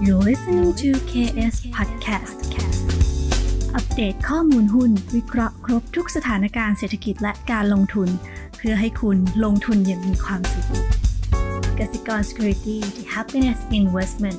You're listening to KS Podcast อัปเดตข้อมูลหุ้นวิเคราะห์ครบทุกสถานการณ์เศรษฐกิจและการลงทุนเพื่อให้คุณลงทุนอย่างมีความสุขกสิกร Security The Happiness Investment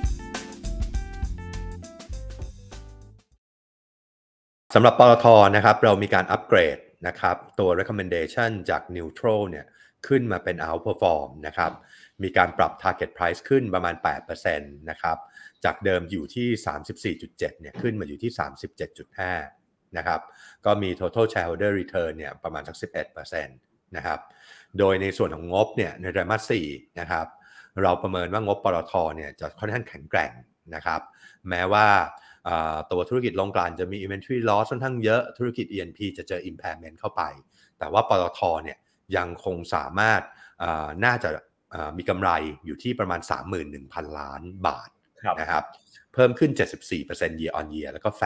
สำหรับปตท.นะครับเรามีการอัปเกรดนะครับตัว recommendation จาก neutral เนี่ยขึ้นมาเป็น outperform นะครับมีการปรับ target price ขึ้นประมาณ 8% นะครับจากเดิมอยู่ที่ 34.7 เนี่ยขึ้นมาอยู่ที่ 37.5 นะครับก็มี total shareholder return เนี่ยประมาณสัก 11% นะครับโดยในส่วนของงบเนี่ยในไตรมาส 4 นะครับเราประเมินว่างบปตท.เนี่ยจะค่อนข้างแข็งแกร่งนะครับแม้ว่าตัวธุรกิจโรงกลั่นจะมี inventory loss ค่อนข้างเยอะธุรกิจ E&P จะเจอ impairment เข้าไปแต่ว่าปตท.เนี่ยยังคงสามารถน่าจะมีกำไรอยู่ที่ประมาณ 31,000 ล้านบาทนะครับเพิ่มขึ้น 74% year on year แล้วก็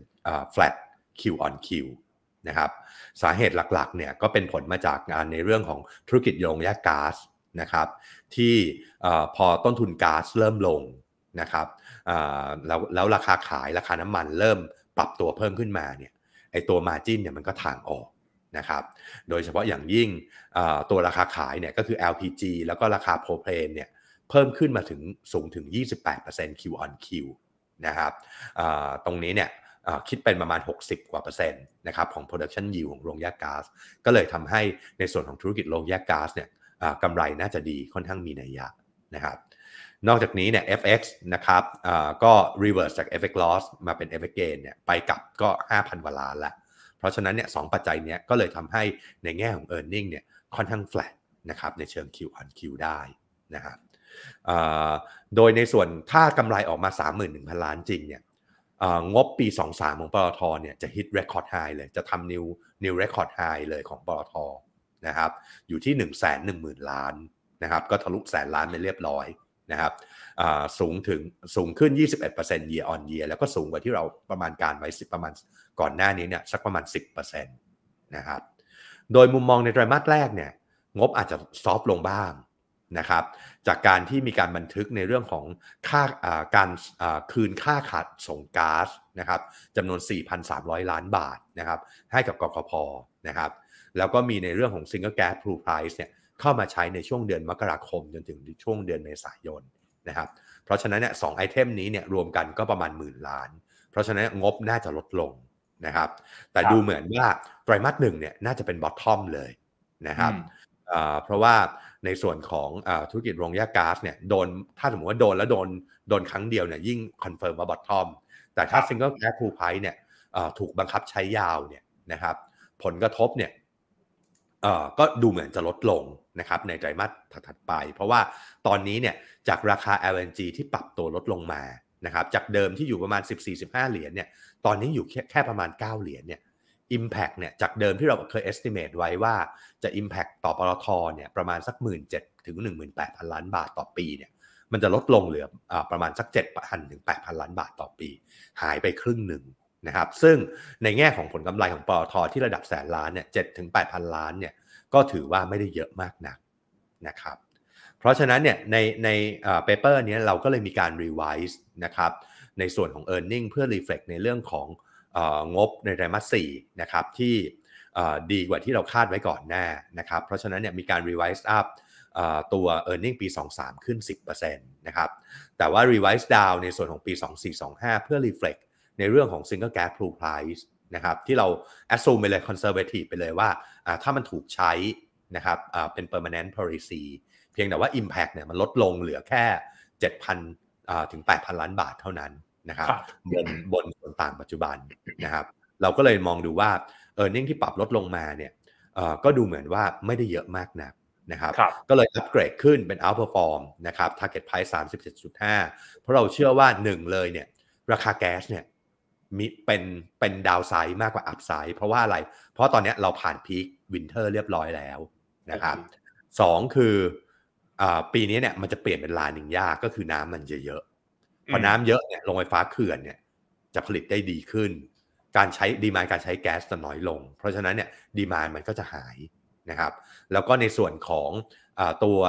flat Q on Q นะครับสาเหตุหลักๆเนี่ยก็เป็นผลมาจากงานในเรื่องของธุรกิจโรงแยกก๊าซนะครับที่พอต้นทุนก๊าซเริ่มลงนะครับแล้วราคาขายราคาน้ำมันเริ่มปรับตัวเพิ่มขึ้นมาเนี่ยไอตัว margin เนี่ยมันก็ถ่างออกนะครับโดยเฉพาะอย่างยิ่งตัวราคาขายเนี่ยก็คือ LPG แล้วก็ราคาโพรเพลนเนี่ยเพิ่มขึ้นมาถึงสูงถึง 28% Q on Q นะครับตรงนี้เนี่ยคิดเป็นประมาณ60กว่า%นะครับของ production yield ของโรงแยกก๊าซก็เลยทำให้ในส่วนของธุรกิจโรงแยกก๊าซเนี่ยกำไรน่าจะดีค่อนข้างมีนัยยะนะครับนอกจากนี้เนี่ย FX นะครับก็ reverse จาก FX loss มาเป็น FX gain เนี่ยไปกลับก็ 5,000 กว่าล้านแล้วเพราะฉะนั้นเนี่ย2ปัจจัยเนี้ยก็เลยทำให้ในแง่ของ earning เนี่ยค่อนข้าง flat นะครับในเชิง Q on Q ได้นะครับโดยในส่วนถ้ากำไรออกมา 31,000 ล้านจริงเนี่ยงบปี 23 ของปตท.เนี่ยจะ hit record high เลยจะทำ new record high เลยของปตท.นะครับอยู่ที่ 110,000 ล้านนะครับก็ทะลุแสนล้านไปเรียบร้อยนะครับสูงขึ้น 21% year on year แล้วก็สูงกว่าที่เราประมาณการไว้ประมาณก่อนหน้านี้เนี่ยสักประมาณ 10% นะครับโดยมุมมองในไตรมาสแรกเนี่ยงบอาจจะซอฟต์ลงบ้างนะครับจากการที่มีการบันทึกในเรื่องของการคืนค่าขาดส่งก๊าซนะครับจำนวน 4,300 ล้านบาทนะครับให้กับกกพ.นะครับแล้วก็มีในเรื่องของ Single Gas Pool Price เนี่ยเข้ามาใช้ในช่วงเดือนมกราคมจนถึงช่วงเดือนเมษายนนะครับเพราะฉะนั้นเนี่ย2ไอเทมนี้เนี่ยรวมกันก็ประมาณ10,000 ล้านเพราะฉะนั้นงบน่าจะลดลงนะครับแต่ดูเหมือนว่าไตรมาส 1เนี่ยน่าจะเป็น bottom เลยนะครับเพราะว่าในส่วนของธุรกิจโรงแยกก๊าซเนี่ยโดนถ้าสมมติว่าโดนแล้วโดนครั้งเดียวเนี่ยยิ่งคอนเฟิร์มว่า bottom แต่ถ้า Single Gas Pool Price เนี่ยถูกบังคับใช้ยาวเนี่ยนะครับผลกระทบเนี่ยก็ดูเหมือนจะลดลงนะครับในไตรมาสถัดไปเพราะว่าตอนนี้เนี่ยจากราคา LNG ที่ปรับตัวลดลงมานะครับจากเดิมที่อยู่ประมาณ 14-15 เหรียญเนี่ยตอนนี้อยู่แค่ประมาณ9เหรียญเนี่ย impact เนี่ยจากเดิมที่เราเคย estimate ไว้ว่าจะ impact ต่อปตท.เนี่ยประมาณสัก 17,000 ถึง 18,000 ล้านบาทต่อปีเนี่ยมันจะลดลงเหลือประมาณสัก 7,000 ถึง 8,000 ล้านบาทต่อปีหายไปครึ่งหนึ่งนะครับซึ่งในแง่ของผลกำไรของปตท.ที่ระดับแสนล้านเนี่ย 7-8,000 ล้านเนี่ยก็ถือว่าไม่ได้เยอะมากนักนะครับเพราะฉะนั้นเนี่ยในpaper นี้เราก็เลยมีการ revise นะครับในส่วนของ earning เพื่อ reflect ในเรื่องของงบในไตรมาส 4นะครับที่ดีกว่าที่เราคาดไว้ก่อนหน้านะครับเพราะฉะนั้นเนี่ยมีการ revise up ตัว earning ปี 23 ขึ้น 10% นะครับแต่ว่า revise down ในส่วนของปี 24-25 เพื่อ reflect ในเรื่องของ Single Gas Pool Price นะครับที่เรา assume ไปเลย conservative ไปเลยว่าถ้ามันถูกใช้นะครับเป็น permanent policy เพียงแต่ว่า impact เนี่ยมันลดลงเหลือแค่ 7,000 ถึง 8,000 ล้านบาทเท่านั้นนะครับบนส่วนต่างปัจจุบันนะครับเราก็เลยมองดูว่า earning ที่ปรับลดลงมาเนี่ยก็ดูเหมือนว่าไม่ได้เยอะมากนักนะครับก็เลยอัปเกรดขึ้นเป็น outperform นะครับ target price 37.5 เพราะเราเชื่อว่า1เลยเนี่ยราคาแก๊สเนี่ยมีเป็นดาวไซด์มากกว่าอัพไซด์เพราะว่าอะไรเพราะตอนนี้เราผ่านพีควินเทอร์เรียบร้อยแล้วนะครับ2คือปีนี้เนี่ยมันจะเปลี่ยนเป็นลานิญญาก็คือน้ำมันจะเยอะพอน้ำเยอะเนี่ยโรงไฟฟ้าเขื่อนเนี่ยจะผลิตได้ดีขึ้นการใช้ดีมานด์การใช้แก๊สจะน้อยลงเพราะฉะนั้นเนี่ยดีมานด์มันก็จะหายนะครับแล้วก็ในส่วนของตัว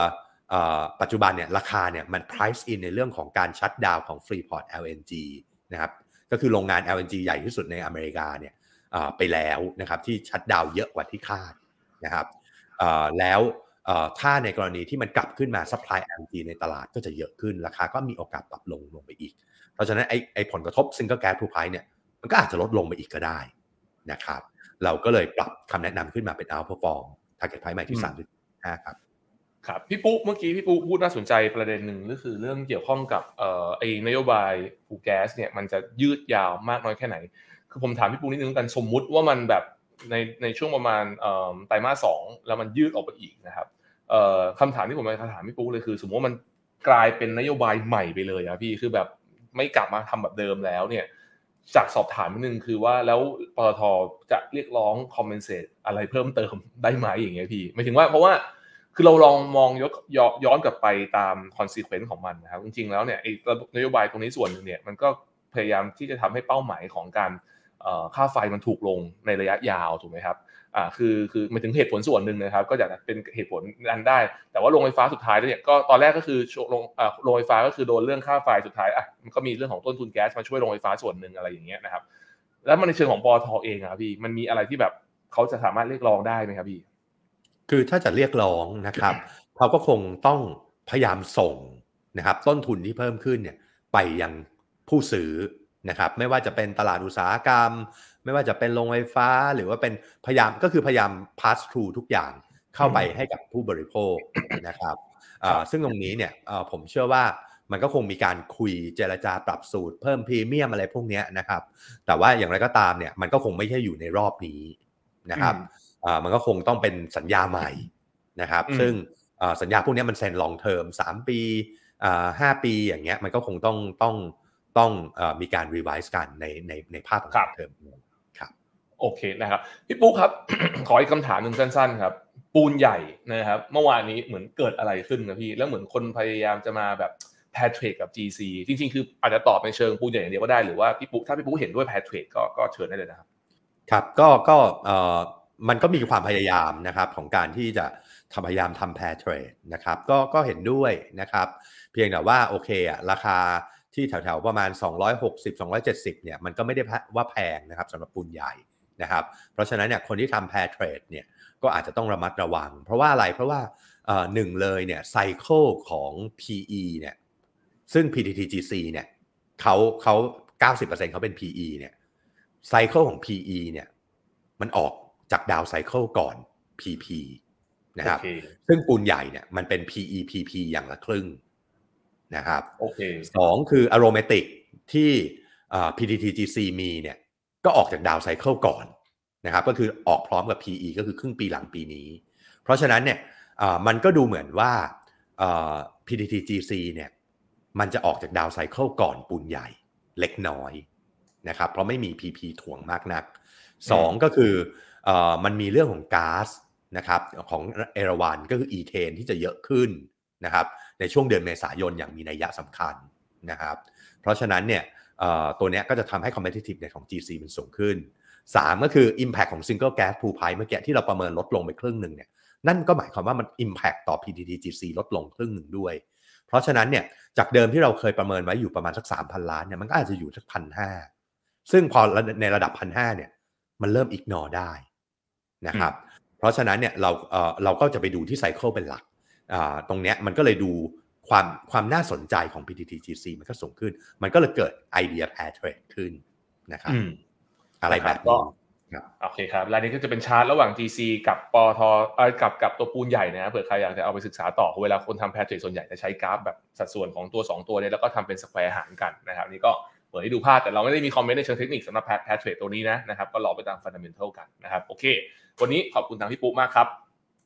ปัจจุบันเนี่ยราคาเนี่ยมัน price in ในเรื่องของการชัตดาวน์ของ Freeport LNG นะครับก็คือโรงงาน LNG ใหญ่ที่สุดในอเมริกาเนี่ยไปแล้วนะครับที่ชัตดาวน์เยอะกว่าที่คาดนะครับแล้วถ้าในกรณีที่มันกลับขึ้นมา supply LNG ในตลาดก็จะเยอะขึ้นราคาก็มีโอกาสปรับลงไปอีกเพราะฉะนั้นไอ้ผลกระทบ Single Gas Pool Price เนี่ยมันก็อาจจะลดลงไปอีกก็ได้นะครับเราก็เลยปรับคำแนะนำขึ้นมาเป็น outperform target price ใหม่ที่ 3.5 ครับครับพี่ปุ๊เมื่อกี้พี่ปุ๊พูดน่าสนใจประเด็นหนึ่งก็คือเรื่องเกี่ยวข้องกับไอ้นโยบายฟูแก๊สเนี่ยมันจะยืดยาวมากน้อยแค่ไหนคือผมถามพี่ปุ๊นิดนึงกันสมมุติว่ามันแบบในช่วงประมาณไตรมาส2แล้วมันยืดออกไปอีกนะครับคำถามที่ผมจะถามพี่ปุ๊เลยคือสมมติว่ามันกลายเป็นนโยบายใหม่ไปเลยอะพี่คือแบบไม่กลับมาทำแบบเดิมแล้วเนี่ยจากสอบถามนิดนึงคือว่าแล้วปตท.จะเรียกร้อง compensate อะไรเพิ่มเติมได้ไหมอย่างเงี้ยพี่หมายถึงว่าเพราะว่าคือเราลองมองย้อนกลับไปตาม consequence ของมันนะครับจริงๆแล้วเนี่ยไอ้นโยบายตรงนี้ส่วนนึงเนี่ยมันก็พยายามที่จะทำให้เป้าหมายของการค่าไฟมันถูกลงในระยะยาวถูกไหมครับคือหมายถึงเหตุผลส่วนหนึ่งนะครับก็จะเป็นเหตุผลนั้นได้แต่ว่าโรงไฟฟ้าสุดท้ายเนี่ยก็ตอนแรกก็คือโรงไฟฟ้าก็คือโดนเรื่องค่าไฟสุดท้ายมันก็มีเรื่องของต้นทุนแก๊สมาช่วยโรงไฟฟ้าส่วนหนึ่งอะไรอย่างเงี้ยนะครับแล้วมันในเชิงของปตท.เองครับพี่มันมีอะไรที่แบบเขาจะสามารถเรียกร้องได้ไหมครับพี่คือถ้าจะเรียกร้องนะครับเขาก็คงต้องพยายามส่งนะครับต้นทุนที่เพิ่มขึ้นเนี่ยไปยังผู้ซื้อนะครับไม่ว่าจะเป็นตลาดอุตสาหกรรมไม่ว่าจะเป็นโรงไฟฟ้าหรือว่าเป็นพยายาม pass through ทุกอย่างเข้าไปให้กับผู้บริโภคนะครับซึ่งตรงนี้เนี่ยผมเชื่อว่ามันก็คงมีการคุยเจรจาปรับสูตรเพิ่มพรีเมียมอะไรพวกนี้นะครับแต่ว่าอย่างไรก็ตามเนี่ยมันก็คงไม่ใช่อยู่ในรอบนี้นะครับมันก็คงต้องเป็นสัญญาใหม่นะครับซึ่งสัญญาพวกนี้มันเซ็น long term 3 ปี5 ปีอย่างเงี้ยมันก็คงต้องมีการ revise กันในภาพของ long term ครับโอเคนะครับพี่ปุ๊ครับ ขออีกคำถามหนึ่งสั้นๆครับปูนใหญ่นะครับเมื่อวานนี้เหมือนเกิดอะไรขึ้นนะพี่แล้วเหมือนคนพยายามจะมาแบบแพร์เทรดกับ GC จริงๆคืออาจจะตอบในเชิงปูนใหญ่อย่างเดียวก็ได้หรือว่าพี่ปุ๊ถ้าพี่ปุ๊เห็นด้วยแพร์เทรดก็เชิญได้เลยนะครับครับก็มันก็มีความพยายามนะครับของการที่จะพยายามทำแพร์เทรดนะครับก็เห็นด้วยนะครับเพียงแต่ว่าโอเคอะราคาที่แถวๆประมาณ260-270เนี่ยมันก็ไม่ได้ว่าแพงนะครับสำหรับปูนใหญ่นะครับเพราะฉะนั้นเนี่ยคนที่ทำแพร์เทรดเนี่ยก็อาจจะต้องระมัดระวังเพราะว่าอะไรเพราะว่าหนึ่งเลยเนี่ยไซเคิลของ PE เนี่ยซึ่ง PTTGC เนี่ยเขา 90% เขาเป็น PE เนี่ยไซเคิลของ PE เนี่ยมันออกจากดาวไซเคิลก่อน PP นะครับซึ่งปูนใหญ่เนี่ยมันเป็น PE PP อย่างละครึ่งนะครับสองคือ Aromatic ที่ PTTGC มีเนี่ยก็ออกจากดาวไซเคิลก่อนนะครับก็คือออกพร้อมกับ PE ก็คือครึ่งปีหลังปีนี้เพราะฉะนั้นเนี่ยมันก็ดูเหมือนว่าPTTGC เนี่ยมันจะออกจากดาวไซเคิลก่อนปูนใหญ่เล็กน้อยนะครับเพราะไม่มี PP ถ่วงมากนัก2ก็คือมันมีเรื่องของก๊าซนะครับของเอราวัณก็คืออีเทนที่จะเยอะขึ้นนะครับในช่วงเดือนเมษายนอย่างมีนัยสำคัญนะครับเพราะฉะนั้นเนี่ยตัวนี้ก็จะทำให้ competitiveness ของ GC มันสูงขึ้น3ก็คือ impact ของ single gas pool price เมื่อกี้ที่เราประเมินลดลงไปครึ่งหนึ่งเนี่ยนั่นก็หมายความว่ามัน impact ต่อ PTTGC ลดลงครึ่งหนึ่งด้วยเพราะฉะนั้นเนี่ยจากเดิมที่เราเคยประเมินไว้อยู่ประมาณสัก 3,000 ล้านเนี่ยมันก็อาจจะอยู่สัก 1,500 ซึ่งพอในระดับ 1,500 เนี่ยมันเริ่ม ignore ได้นะครับเพราะฉะนั้นเนี่ยเราก็จะไปดูที่ไซเคิลเป็นหลักตรงเนี้ยมันก็เลยดูความน่าสนใจของ PTTGC มันก็สูงขึ้นมันก็เลยเกิดไอเดีย pair trade ขึ้นนะครับอะไรแบบนี้โอเคครับรายนี้ก็จะเป็นชาร์ตระหว่าง GC กับปตท.กับตัวปูนใหญ่นะเผื่อใครอยากจะเอาไปศึกษาต่อเวลาคนทำ pair trade ส่วนใหญ่จะใช้กราฟแบบสัดส่วนของตัว2ตัวนี้แล้วก็ทำเป็นสแควร์หารกันนะครับนี่ก็เปิดให้ดูภาพแต่เราไม่ได้มีคอมเมนต์ในเชิงเทคนิคสำหรับ pair trade ตัวนี้นะครับก็รอไปตาม fundamental กันนะครับโอเควันนี้ขอบคุณทางพี่ปุ๊มากครับ